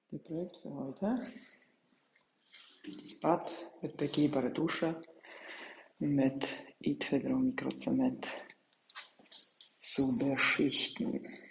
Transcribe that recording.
Der Projekt für heute. Das Bad mit begehbarer Dusche mit Eithydromikrozement zu beschichten.